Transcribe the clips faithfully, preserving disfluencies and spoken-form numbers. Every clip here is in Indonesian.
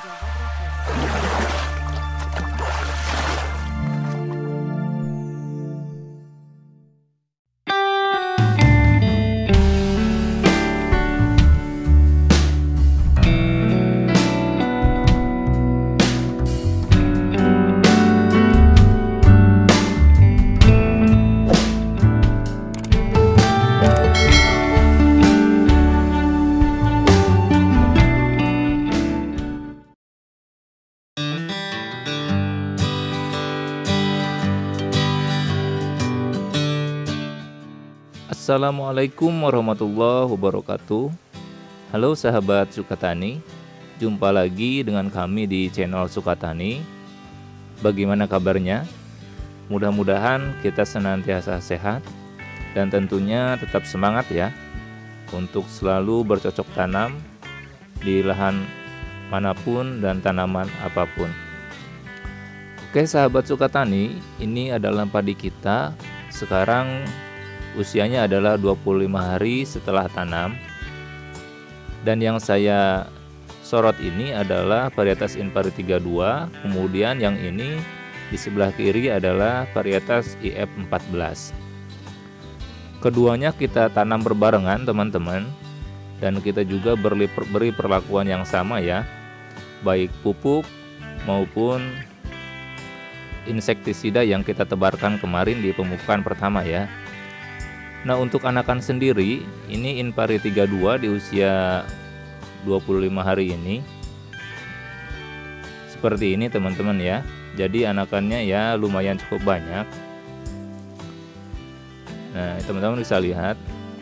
Jaga privasi. Assalamualaikum warahmatullahi wabarakatuh. Halo sahabat Sukatani, jumpa lagi dengan kami di channel Sukatani. Bagaimana kabarnya? Mudah-mudahan kita senantiasa sehat dan tentunya tetap semangat ya untuk selalu bercocok tanam di lahan manapun dan tanaman apapun. Oke sahabat Sukatani, ini adalah padi kita. Sekarang usianya adalah dua puluh lima hari setelah tanam. Dan yang saya sorot ini adalah varietas Inpari tiga dua. Kemudian yang ini di sebelah kiri adalah varietas I F empat belas. Keduanya kita tanam berbarengan teman-teman. Dan kita juga beri, beri perlakuan yang sama ya, baik pupuk maupun insektisida yang kita tebarkan kemarin di pemupukan pertama ya. Nah untuk anakan sendiri, ini Inpari tiga dua di usia dua puluh lima hari ini seperti ini teman-teman ya. Jadi anakannya ya lumayan cukup banyak. Nah teman-teman bisa lihat,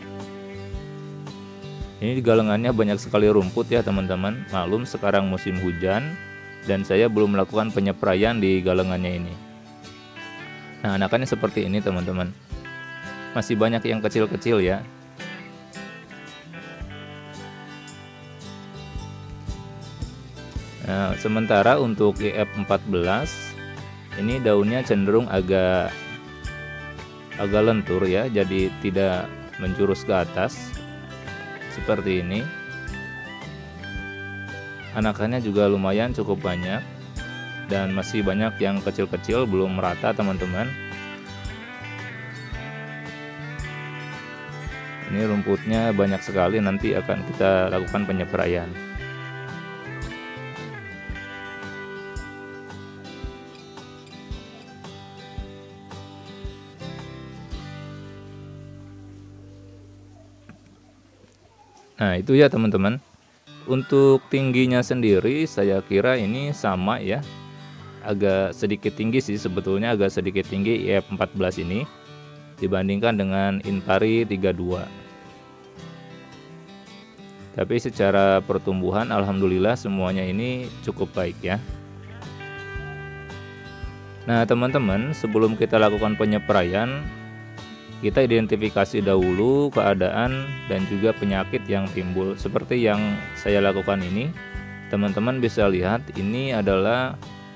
ini di galengannya banyak sekali rumput ya teman-teman. Maklum sekarang musim hujan dan saya belum melakukan penyepraian di galengannya ini. Nah anakannya seperti ini teman-teman. Masih banyak yang kecil-kecil ya. Nah, sementara untuk I F empat belas ini daunnya cenderung agak agak lentur ya, jadi tidak menjurus ke atas seperti ini. Anakannya juga lumayan cukup banyak dan masih banyak yang kecil-kecil belum merata teman-teman. Ini rumputnya banyak sekali, nanti akan kita lakukan penyepraian. Nah itu ya teman-teman. Untuk tingginya sendiri saya kira ini sama ya. Agak sedikit tinggi sih sebetulnya, agak sedikit tinggi I F empat belas ini dibandingkan dengan Inpari tiga dua. Tapi secara pertumbuhan alhamdulillah semuanya ini cukup baik ya. Nah teman-teman, sebelum kita lakukan penyepraian, kita identifikasi dahulu keadaan dan juga penyakit yang timbul. Seperti yang saya lakukan ini, teman-teman bisa lihat ini adalah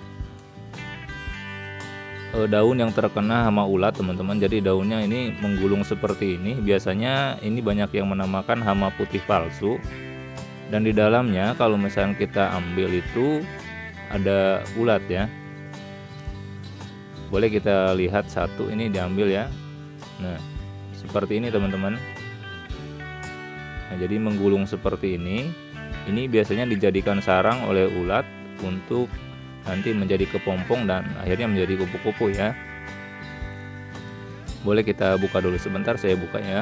daun yang terkena hama ulat teman-teman. Jadi daunnya ini menggulung seperti ini. Biasanya ini banyak yang menamakan hama putih palsu. Dan di dalamnya kalau misalnya kita ambil itu ada ulat ya. Boleh kita lihat satu ini diambil ya. Nah seperti ini teman-teman. Nah, jadi menggulung seperti ini. Ini biasanya dijadikan sarang oleh ulat untuk nanti menjadi kepompong dan akhirnya menjadi kupu-kupu ya. Boleh kita buka dulu sebentar, saya buka ya.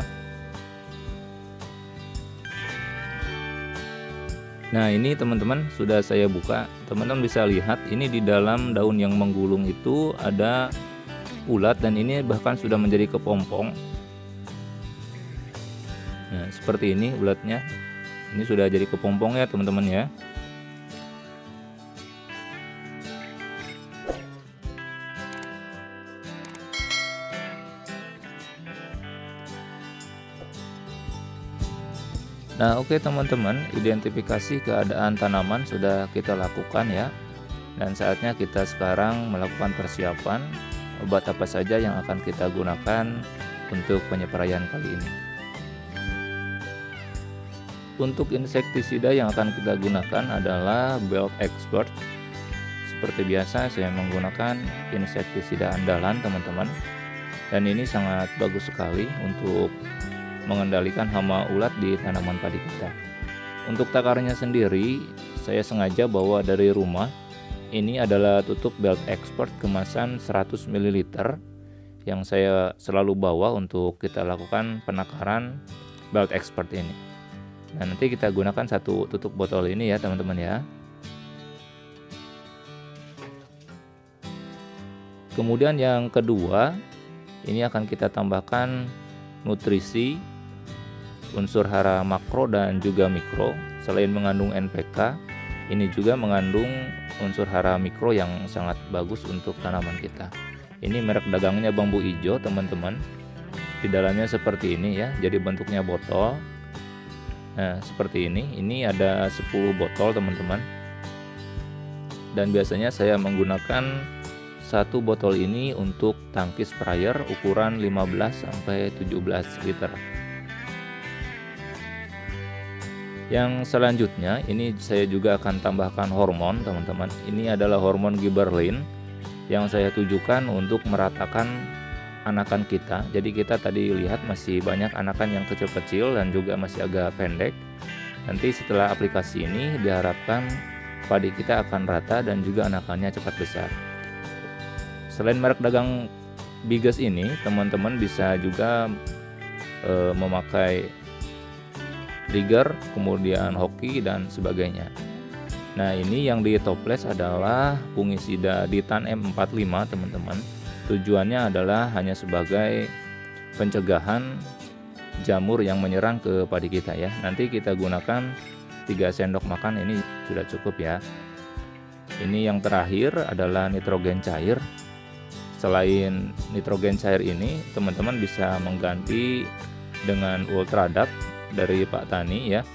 Nah ini teman-teman sudah saya buka. Teman-teman bisa lihat ini di dalam daun yang menggulung itu ada ulat dan ini bahkan sudah menjadi kepompong. Nah seperti ini ulatnya. Ini sudah jadi kepompong ya teman-teman ya. Nah oke teman-teman, identifikasi keadaan tanaman sudah kita lakukan ya. Dan saatnya kita sekarang melakukan persiapan obat apa saja yang akan kita gunakan untuk penyepraian kali ini. Untuk insektisida yang akan kita gunakan adalah Belt Expert. Seperti biasa saya menggunakan insektisida andalan teman-teman, dan ini sangat bagus sekali untuk mengendalikan hama ulat di tanaman padi kita. Untuk takarnya sendiri saya sengaja bawa dari rumah. Ini adalah tutup Belt Expert kemasan seratus mililiter yang saya selalu bawa untuk kita lakukan penakaran Belt Expert ini. Nah, nanti kita gunakan satu tutup botol ini ya teman-teman ya. Kemudian yang kedua, ini akan kita tambahkan nutrisi, unsur hara makro dan juga mikro. Selain mengandung N P K, ini juga mengandung unsur hara mikro yang sangat bagus untuk tanaman kita. Ini merek dagangnya Bambu Ijo teman-teman. Di dalamnya seperti ini ya, jadi bentuknya botol. Nah, seperti ini. Ini ada sepuluh botol teman-teman. Dan biasanya saya menggunakan satu botol ini untuk tangki sprayer ukuran lima belas sampai tujuh belas liter. Yang selanjutnya ini saya juga akan tambahkan hormon teman-teman. Ini adalah hormon gibberellin yang saya tujukan untuk meratakan anakan kita. Jadi kita tadi lihat masih banyak anakan yang kecil-kecil dan juga masih agak pendek. Nanti setelah aplikasi ini diharapkan padi kita akan rata dan juga anakannya cepat besar. Selain merek dagang Biges ini, teman-teman bisa juga e, memakai Trigger, kemudian Hoki dan sebagainya. Nah, ini yang di toples adalah fungisida Ditan M empat puluh lima teman-teman. Tujuannya adalah hanya sebagai pencegahan jamur yang menyerang ke padi kita ya. Nanti kita gunakan tiga sendok makan, ini sudah cukup ya. Ini yang terakhir adalah nitrogen cair. Selain nitrogen cair ini, teman-teman bisa mengganti dengan Ultradap dari Pak Tani ya.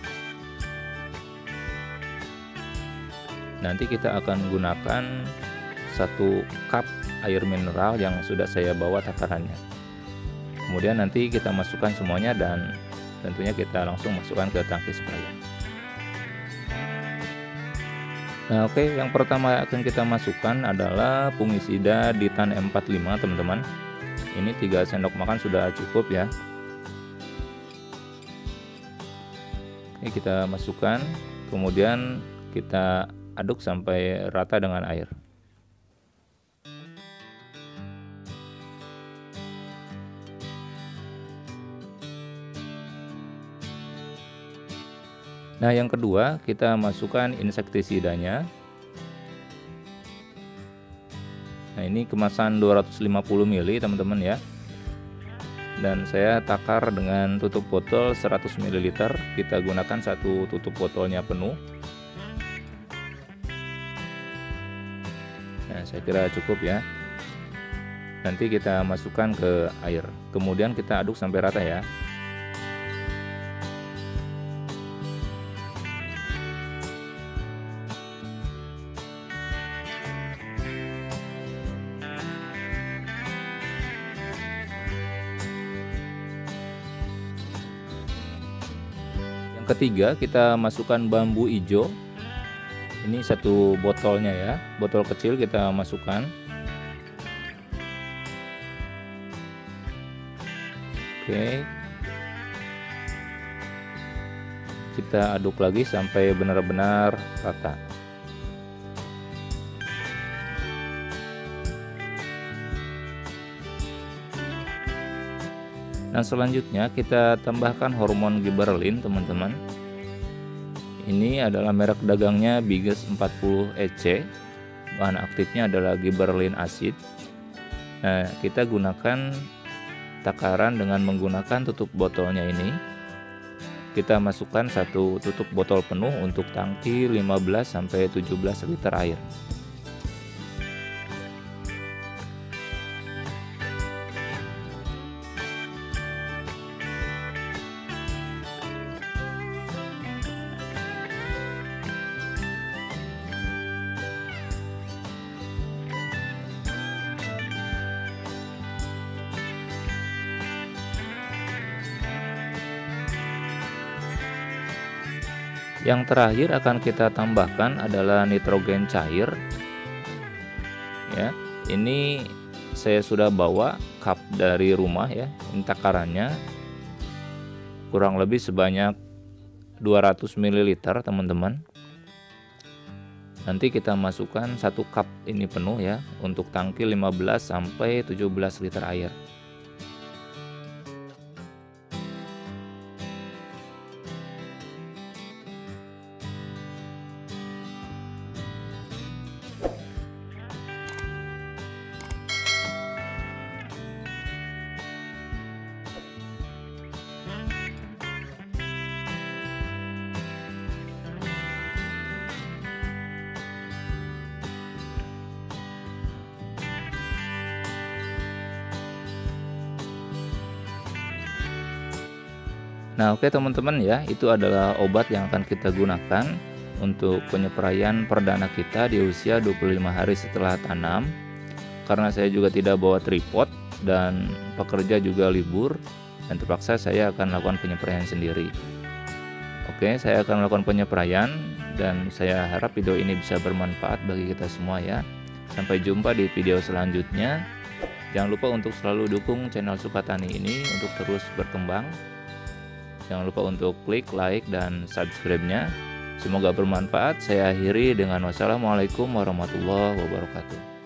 Nanti kita akan gunakan satu cup air mineral yang sudah saya bawa takarannya. Kemudian nanti kita masukkan semuanya dan tentunya kita langsung masukkan ke tangki sprayer. Nah, oke, okay, yang pertama akan kita masukkan adalah fungisida Ditan M empat puluh lima teman-teman. Ini tiga sendok makan sudah cukup ya. Ini kita masukkan, kemudian kita aduk sampai rata dengan air. Nah, yang kedua kita masukkan insektisidanya. Nah, ini kemasan dua ratus lima puluh mililiter teman-teman ya. Dan saya takar dengan tutup botol seratus mililiter. Kita gunakan satu tutup botolnya penuh. Nah, saya kira cukup ya. Nanti kita masukkan ke air. Kemudian kita aduk sampai rata ya. Ketiga, kita masukkan Bambu Ijo. Ini satu botolnya ya, botol kecil kita masukkan. Oke, kita aduk lagi sampai benar-benar rata. Nah, selanjutnya kita tambahkan hormon gibberellin teman-teman. Ini adalah merek dagangnya Biges empat puluh E C. Bahan aktifnya adalah gibberellin acid. Nah, kita gunakan takaran dengan menggunakan tutup botolnya ini. Kita masukkan satu tutup botol penuh untuk tangki lima belas sampai tujuh belas liter air. Yang terakhir akan kita tambahkan adalah nitrogen cair. Ya, ini saya sudah bawa cup dari rumah ya. Ini takarannya kurang lebih sebanyak dua ratus mililiter, teman-teman. Nanti kita masukkan satu cup ini penuh ya, untuk tangki lima belas sampai tujuh belas liter air. Nah, oke teman-teman ya, itu adalah obat yang akan kita gunakan untuk penyepraian perdana kita di usia dua puluh lima hari setelah tanam. Karena saya juga tidak bawa tripod dan pekerja juga libur, dan terpaksa saya akan melakukan penyepraian sendiri. Oke, saya akan melakukan penyepraian dan saya harap video ini bisa bermanfaat bagi kita semua ya. Sampai jumpa di video selanjutnya. Jangan lupa untuk selalu dukung channel Sukatani ini untuk terus berkembang. Jangan lupa untuk klik like dan subscribe-nya. Semoga bermanfaat. Saya akhiri dengan wassalamualaikum warahmatullahi wabarakatuh.